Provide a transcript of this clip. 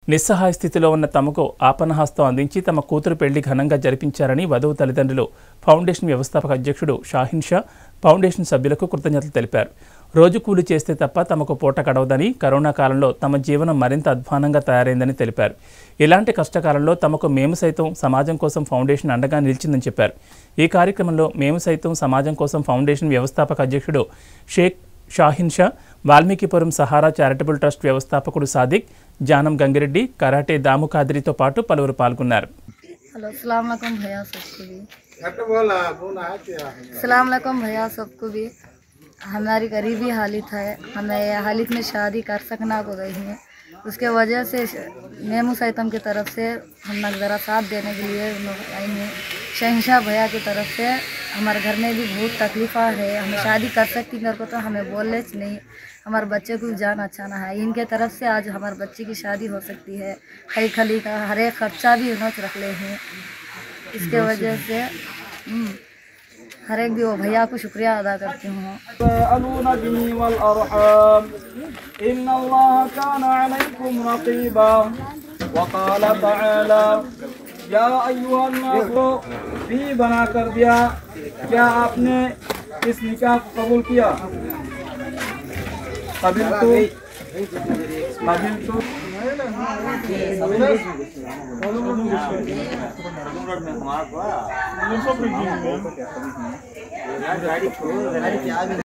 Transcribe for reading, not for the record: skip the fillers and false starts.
నిస్సహాయ స్థితిలో ఉన్న తమకు ఆపన్నహస్తం అందించి తమ కూతురు పెళ్లి ఘనంగా జరిపించారని వధువు తల్లిదండ్రులు ఫౌండేషన్ వ్యవస్థాపక అధ్యక్షుడు షాహీన్ షా ఫౌండేషన్ సభ్యులకు కృతజ్ఞతలు తెలిపారు. రోజు కూలి చేస్తే తప్ప తమకు పూట గడవదని, కరోనా కాలంలో తమ జీవనం మరింత అధ్వానంగా తయారైందని తెలిపారు. ఇలాంటి కష్టకాలంలో తమకు మేము సైతం సమాజం కోసం ఫౌండేషన్ అండగా నిలిచిందని చెప్పారు. ఈ కార్యక్రమంలో మేము సైతం సమాజం కోసం ఫౌండేషన్ వ్యవస్థాపక అధ్యక్షుడు షేక్ షాహీన్ షా, వాల్మీకిపురం సహారా చారిటబుల్ ట్రస్ట్ వ్యవస్థాపకుడు సాదిక్, జానం గంగిరెడ్డి, కరాటే దాము ఖాద్రీతో పాటు పలువురు పాల్గొన్నారు. अस्सलाम वालेकुम भैया सबको भी हमारी गरीबी हालत है, हमें हालत में शादी कर सकना को गई है। उसके वजह से मेमू सैतम की तरफ से हम ज़रा साथ देने के लिए आई हैं। शहनशाह भैया की तरफ से हमारे घर में भी बहुत तकलीफ़ा है, हमें शादी कर सकती मेरे को तो हमें बोले नहीं, हमारे बच्चे को जान अच्छा ना है। इनके तरफ से आज हमारे बच्चे की शादी हो सकती है। खई खली का हर एक खर्चा भी उन्होंने रख ले हैं। इसके वजह से हर एक भी वो भैया को शुक्रिया अदा करती हूँ। भी बना कर दिया, क्या आपने इस निकाह को कबूल किया? कबील तो